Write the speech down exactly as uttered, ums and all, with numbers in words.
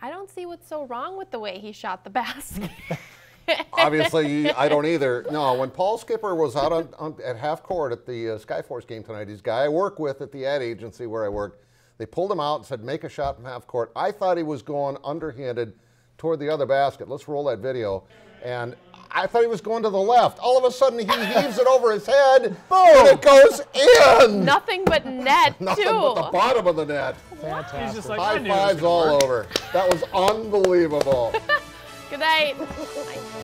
I don't see what's so wrong with the way he shot the basket. Obviously, I don't either. No, when Paul Schipper was out on, on, at half court at the uh, Skyforce game tonight, he's a guy I work with at the ad agency where I work. They pulled him out and said, make a shot from half court. I thought he was going underhanded toward the other basket. Let's roll that video. And I thought he was going to the left. All of a sudden, he heaves it over his head, boom, and it goes in. Nothing but net, Nothing too. but the bottom of the net. Fantastic. He's just like, High I knew it was fives gonna all work. over. That was unbelievable. Good night.